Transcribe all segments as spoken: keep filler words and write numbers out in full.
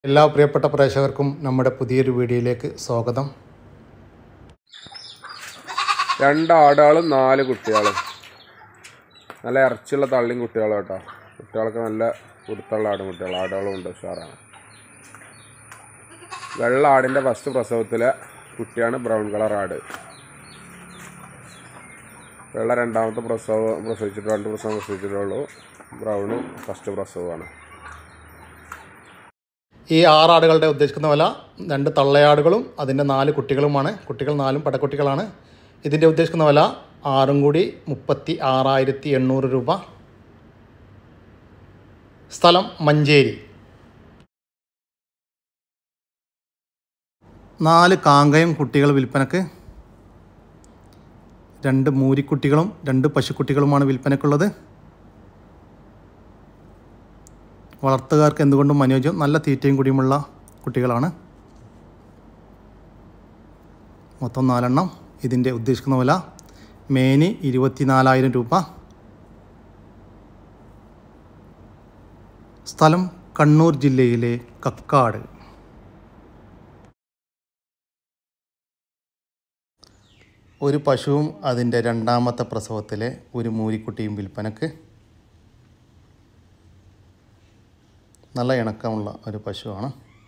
എല്ലാ പ്രിയപ്പെട്ട പ്രേക്ഷകർക്കും നമ്മുടെ പുതിയൊരു വീഡിയോയിലേക്ക് സ്വാഗതം. രണ്ട് ആടുകളും നാല് കുട്ടികളും, നല്ല ഇറച്ചിയുള്ള തള്ളിയും കുട്ടികളും കേട്ടോ. കുട്ടികളൊക്കെ നല്ല കുരുത്തുള്ള ആടും കുട്ടികൾ, ആടുകളും ഉണ്ട്, ഉഷാറാണ്. വെള്ള ആടിൻ്റെ ഫസ്റ്റ് പ്രസവത്തിലെ കുട്ടിയാണ് ബ്രൗൺ കളർ ആട്. വെള്ള രണ്ടാമത്തെ പ്രസവം പ്രസവിച്ചിട്ട് രണ്ട് പ്രസവം പ്രസവിച്ചിട്ടുള്ളൂ. Brown first പ്രസവമാണ്. ഈ ആറാടുകളുടെ ഉദ്ദേശിക്കുന്ന വില രണ്ട് തള്ളയാടുകളും അതിൻ്റെ നാല് കുട്ടികളുമാണ്. കുട്ടികൾ നാലും പടക്കുട്ടികളാണ്. ഇതിൻ്റെ ഉദ്ദേശിക്കുന്ന വില ആറും കൂടി മുപ്പത്തി ആറായിരത്തി എണ്ണൂറ് രൂപ. സ്ഥലം മഞ്ചേരി. നാല് കാങ്കയം കുട്ടികൾ വിൽപ്പനക്ക്. രണ്ട് മൂരിക്കുട്ടികളും രണ്ട് പശുക്കുട്ടികളുമാണ് വിൽപ്പനക്കുള്ളത്. വളർത്തുകാർക്ക് എന്തുകൊണ്ടും അനുയോജ്യം, നല്ല തീറ്റയും കൂടിയുമുള്ള കുട്ടികളാണ്. മൊത്തം നാലെണ്ണം. ഇതിൻ്റെ ഉദ്ദേശിക്കുന്ന വില മേനി ഇരുപത്തി നാലായിരം രൂപ. സ്ഥലം കണ്ണൂർ ജില്ലയിലെ കക്കാട്. ഒരു പശുവും അതിൻ്റെ രണ്ടാമത്തെ പ്രസവത്തിലെ ഒരു മൂരിക്കുട്ടിയും വിൽപ്പനക്ക്. നല്ല ഇണക്കമുള്ള ഒരു പശുവാണ്.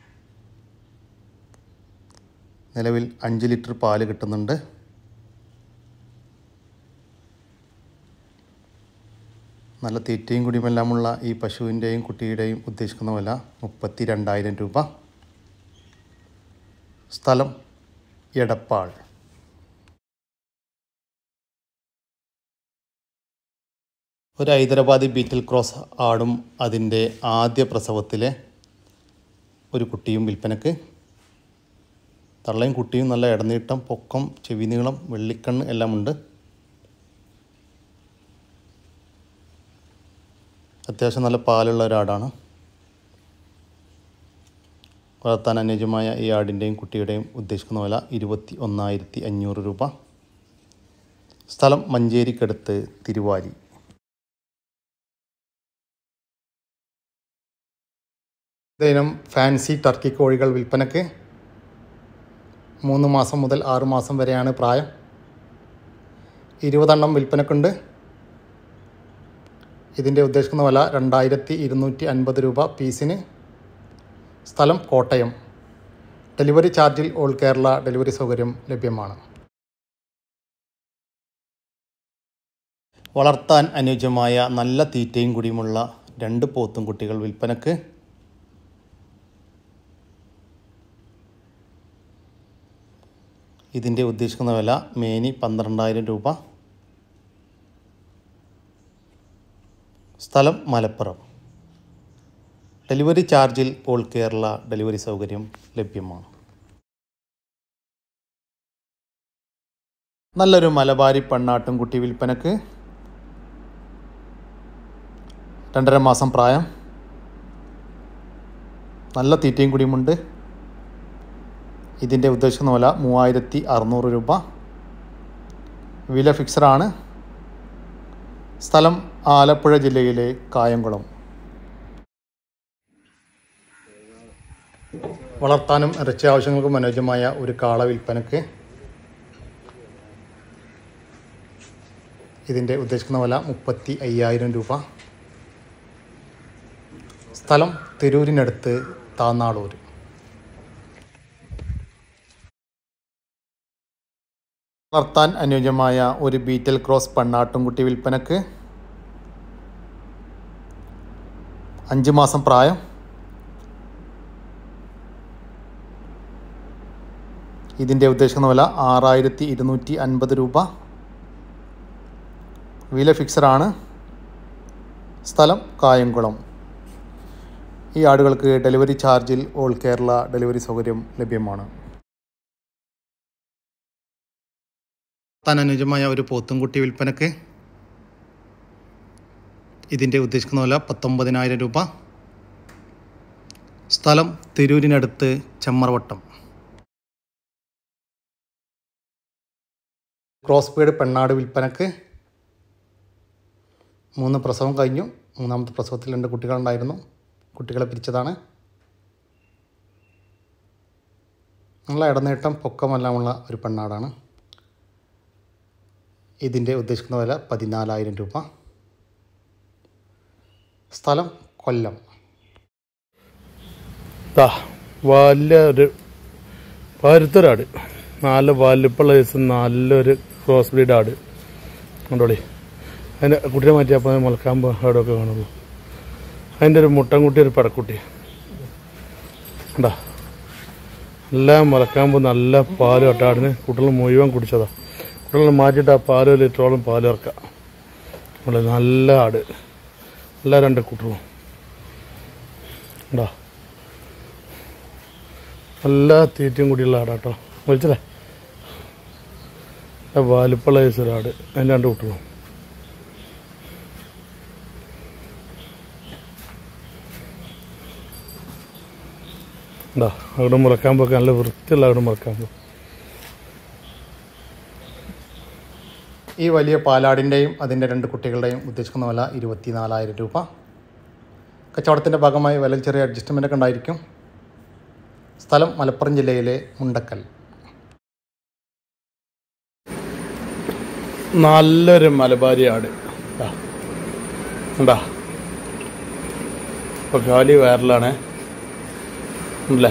നിലവിൽ അഞ്ച് ലിറ്റർ പാല് കിട്ടുന്നുണ്ട്. നല്ല തീറ്റയും കുടിയുമെല്ലാമുള്ള ഈ പശുവിൻ്റെയും കുട്ടിയുടെയും ഉദ്ദേശിക്കുന്ന വില മുപ്പത്തി രണ്ടായിരം രൂപ. സ്ഥലം എടപ്പാൾ. ഒരു ഹൈദരാബാദി ബീറ്റൽ ക്രോസ് ആടും അതിൻ്റെ ആദ്യ പ്രസവത്തിലെ ഒരു കുട്ടിയും വിൽപ്പനക്ക്. തള്ളയും കുട്ടിയും നല്ല ഇടനീട്ടം, പൊക്കം, ചെവി നീളം, വെള്ളിക്കണ്ണ് എല്ലാം ഉണ്ട്. അത്യാവശ്യം നല്ല പാലുള്ള ഒരാടാണ്. വളർത്താൻ അനുയോജ്യമായ ഈ ആടിൻ്റെയും കുട്ടിയുടെയും ഉദ്ദേശിക്കുന്ന വില ഇരുപത്തി ഒന്നായിരത്തി അഞ്ഞൂറ് രൂപ. സ്ഥലം മഞ്ചേരിക്കടുത്ത് തിരുവാലി. ഇനം ഫാൻസി ടർക്കി കോഴികൾ വിൽപ്പനക്ക്. മൂന്ന് മാസം മുതൽ ആറ് മാസം വരെയാണ് പ്രായം. ഇരുപതെണ്ണം വിൽപ്പനക്കുണ്ട്. ഇതിൻ്റെ ഉദ്ദേശിക്കുന്ന വില രണ്ടായിരത്തി ഇരുന്നൂറ്റി അൻപത് രൂപ പീസിന്. സ്ഥലം കോട്ടയം. ഡെലിവറി ചാർജിൽ ഓൾ കേരള ഡെലിവറി സൗകര്യം ലഭ്യമാണ്. വളർത്താൻ അനുയോജ്യമായ നല്ല തീറ്റയും കൂടിയുമുള്ള രണ്ട് പോത്തും കുട്ടികൾ വിൽപ്പനക്ക്. ഇതിൻ്റെ ഉദ്ദേശിക്കുന്ന വില മേനി പന്ത്രണ്ടായിരം രൂപ. സ്ഥലം മലപ്പുറം. ഡെലിവറി ചാർജിൽ ഓൾ കേരള ഡെലിവറി സൗകര്യം ലഭ്യമാണ്. നല്ലൊരു മലബാരി പെണ്ണാട്ടും കുട്ടി വിൽപ്പനക്ക്. രണ്ടര മാസം പ്രായം. നല്ല തീറ്റയും കൂടിയുമുണ്ട്. ഇതിൻ്റെ ഉദ്ദേശിക്കുന്ന വില മൂവായിരത്തി അറുന്നൂറ് രൂപ. വില ഫിക്സഡാണ്. സ്ഥലം ആലപ്പുഴ ജില്ലയിലെ കായംകുളം. വളർത്താനും ഇറച്ചി ആവശ്യങ്ങൾക്കും അനുയോജ്യമായ ഒരു കാള വിൽപ്പനക്ക്. ഇതിൻ്റെ ഉദ്ദേശിക്കുന്ന വില മുപ്പത്തി അയ്യായിരം രൂപ. സ്ഥലം തിരൂരിനടുത്ത് താന്നാളൂർ. വളർത്താൻ അനുയോജ്യമായ ഒരു ബീറ്റൽ ക്രോസ് പെണ്ണാട്ടുംകുട്ടി വിൽപ്പനക്ക്. അഞ്ച് മാസം പ്രായം. ഇതിൻ്റെ ഉദ്ദേശിക്കുന്ന വില ആറായിരത്തി ഇരുന്നൂറ്റി അൻപത് രൂപ. വില ഫിക്സഡാണ്. സ്ഥലം കായംകുളം. ഈ ആടുകൾക്ക് ഡെലിവറി ചാർജിൽ ഓൾ കേരള ഡെലിവറി സൗകര്യം ലഭ്യമാണ്. താൻ അനുയോജ്യമായ ഒരു പോത്തുംകുട്ടി വിൽപ്പനക്ക്. ഇതിൻ്റെ ഉദ്ദേശിക്കുന്ന വില പത്തൊമ്പതിനായിരം രൂപ. സ്ഥലം തിരൂരിനടുത്ത് ചെമ്മറവട്ടം. ക്രോസ് ബീഡ് പെണ്ണാട് വിൽപ്പനക്ക്. മൂന്ന് പ്രസവം കഴിഞ്ഞു. മൂന്നാമത്തെ പ്രസവത്തിൽ രണ്ട് കുട്ടികളുണ്ടായിരുന്നു. കുട്ടികളെ പിരിച്ചതാണ്. നല്ല ഇടനീട്ടം പൊക്കമെല്ലാമുള്ള ഒരു പെണ്ണാടാണ്. ഇതിൻ്റെ ഉദ്ദേശിക്കുന്ന വില പതിനാലായിരം രൂപ. സ്ഥലം കൊല്ലം. വലിയൊരു പരുത്തൊരാട്, നല്ല വലിപ്പുള്ള ദിവസം നല്ലൊരു ക്രോസ് ബ്രീഡ് ആട് കണ്ടോളി. അതിൻ്റെ കുട്ടിയെ മാറ്റിയപ്പോൾ മുളക്കാമ്പ് ആടൊക്കെ കാണുള്ളൂ. അതിൻ്റെ ഒരു മുട്ടൻകുട്ടി, ഒരു പടക്കുട്ടി ഉണ്ടാ. നല്ല മുളക്കാമ്പ്, നല്ല പാല് ഒട്ടാടിന് കുട്ടികൾ മുഴുവൻ കുടിച്ചതാ. കുട്ടികൾ മാറ്റിയിട്ട് ആ പാല് ഒരു ലിറ്ററോളം പാല് ഇറക്കാം. നല്ല ആട്, എല്ലാ രണ്ട് കുട്ടികളും ഉണ്ടാ. നല്ല തീറ്റയും കൂടിയുള്ള ആടാട്ടോ. വിളിച്ചല്ലേ വലിപ്പുള്ള ആട്. അതിന് രണ്ട് കുട്ടികളും ഉണ്ടാ. അവിടെ മുളക്കാമ്പൊക്കെ നല്ല വൃത്തിയുള്ള അവിടെ മുളക്കാമ്പ്. ഈ വലിയ പാലാടിൻ്റെയും അതിൻ്റെ രണ്ട് കുട്ടികളുടെയും ഉദ്ദേശിക്കുന്ന വില ഇരുപത്തി നാലായിരം രൂപ. കച്ചവടത്തിൻ്റെ ഭാഗമായി വില ചെറിയ അഡ്ജസ്റ്റ്മെൻ്റൊക്കെ ഉണ്ടായിരിക്കും. സ്ഥലം മലപ്പുറം ജില്ലയിലെ മുണ്ടക്കൽ. നല്ലൊരു മലബാരി ആട് ഉണ്ടാ. ഇപ്പോൾ കാലി വയറിലാണ് അല്ലേ.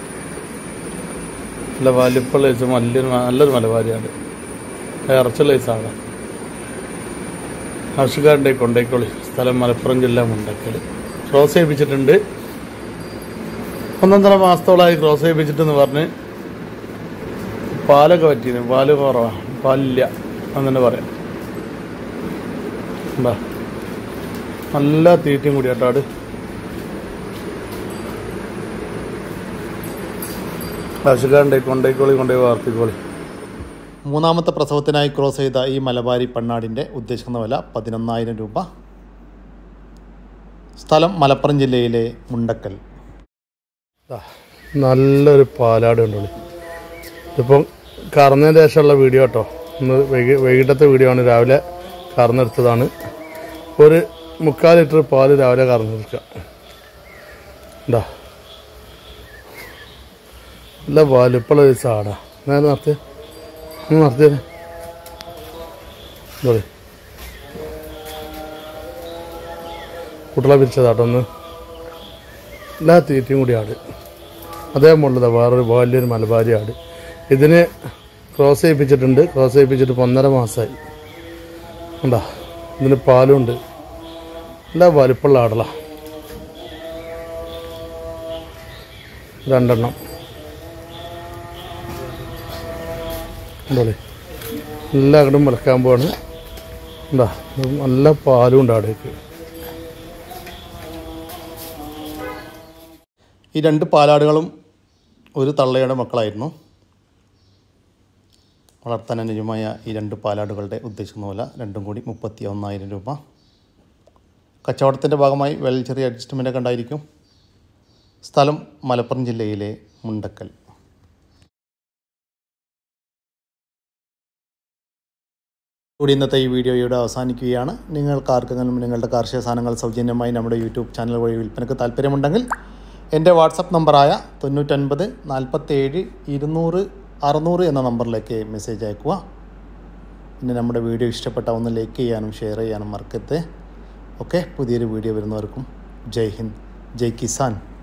നല്ല വലിപ്പുള്ള ദിവസം നല്ലൊരു നല്ലൊരു മലബാരി ആട്, ഇറച്ചുള്ള ദിവസമാണ്. ആവശ്യക്കാരുടെ കൊണ്ടേക്കോളി. സ്ഥലം മലപ്പുറം ജില്ല മുണ്ടക്കൽ. ക്രോസ് ചെയ്യിപ്പിച്ചിട്ടുണ്ട്. ഒന്നൊന്നര മാസത്തോളമായി ക്രോസ് ചെയ്യിപ്പിച്ചിട്ടെന്ന് പറഞ്ഞ് പാലൊക്കെ പറ്റിയിരുന്നു. പാല് കുറവാണ്, പാലില്ല അങ്ങനെ പറയാം. എന്താ നല്ല തീറ്റയും കൂടി ആട്ടാട്. ആവശ്യക്കാരുടെ കൊണ്ടേക്കോളി, കൊണ്ടുപോയി വാർത്തിക്കോളി. മൂന്നാമത്തെ പ്രസവത്തിനായി ക്രോസ് ചെയ്ത ഈ മലബാരി പെണ്ണാടിൻ്റെ ഉദ്ദേശിക്കുന്ന വില പതിനൊന്നായിരം രൂപ. സ്ഥലം മലപ്പുറം ജില്ലയിലെ മുണ്ടക്കൽ. നല്ലൊരു പാലാട് കണ്ടോളി. ഇതിപ്പം കറന്നതിന് ശേഷമുള്ള വീഡിയോ കേട്ടോ. ഇന്ന് വൈകി വൈകിട്ടത്തെ വീഡിയോ ആണ്. രാവിലെ കറന്നെടുത്തതാണ്. ഒരു മുക്കാൽ ലിറ്റർ പാല് രാവിലെ കറന്നെടുക്കുക. ഉണ്ടാ നല്ല വലിപ്പുള്ള ഒരു സാടാ. നേരെ നടത്തിയ നടത്തിയ കുട്ടികളെ പിരിച്ചതാട്ടോ. ഒന്ന് എല്ലാ തീറ്റയും കൂടി ആട്. അതേപോലുള്ളതാ വേറൊരു വലിയൊരു മലബാരി ആട്. ഇതിന് ക്രോസ് ചെയ്യിപ്പിച്ചിട്ടുണ്ട്. ക്രോസ് ചെയ്യിപ്പിച്ചിട്ട് ഇപ്പോൾ ഒന്നര മാസമായി. ഉണ്ടാ ഇതിന് പാലുണ്ട്. എല്ലാ വലിപ്പുള്ള ആടലാ. രണ്ടെണ്ണം ഉണ്ടോളേ. എല്ലാ കടും മുളക്കാൻ പോവാണ്. എന്താ നല്ല പാലും ഉണ്ട് ആടേക്ക്. ഈ രണ്ട് പാലാടുകളും ഒരു തള്ളയുടെ മക്കളായിരുന്നു. വളർത്താൻ അനുയോജ്യമായ ഈ രണ്ട് പാലാടുകളുടെ ഉദ്ദേശിക്കുന്ന വില രണ്ടും കൂടി മുപ്പത്തി ഒന്നായിരം രൂപ. കച്ചവടത്തിൻ്റെ ഭാഗമായി വില ചെറിയ അഡ്ജസ്റ്റ്മെൻ്റൊക്കെ ഉണ്ടായിരിക്കും. സ്ഥലം മലപ്പുറം ജില്ലയിലെ മുണ്ടക്കൽ. കൂടി ഇന്നത്തെ ഈ വീഡിയോ ഇവിടെ അവസാനിക്കുകയാണ്. നിങ്ങൾക്ക് ആർക്കെങ്കിലും നിങ്ങളുടെ കാർഷിക സാധനങ്ങൾ സൗജന്യമായി നമ്മുടെ യൂട്യൂബ് ചാനൽ വഴി വിൽപ്പനയ്ക്ക് താല്പര്യമുണ്ടെങ്കിൽ എൻ്റെ വാട്സപ്പ് നമ്പറായ തൊണ്ണൂറ്റൊൻപത് നാൽപ്പത്തേഴ് ഇരുന്നൂറ് അറുന്നൂറ് എന്ന നമ്പറിലേക്ക് മെസ്സേജ് അയക്കുക. പിന്നെ നമ്മുടെ വീഡിയോ ഇഷ്ടപ്പെട്ട ഒന്ന് ലൈക്ക് ചെയ്യാനും ഷെയർ ചെയ്യാനും മറക്കരുത്. ഓക്കെ, പുതിയൊരു വീഡിയോ വരുന്നവർക്കും ജയ് ഹിന്ദ്, ജയ് കിസാൻ.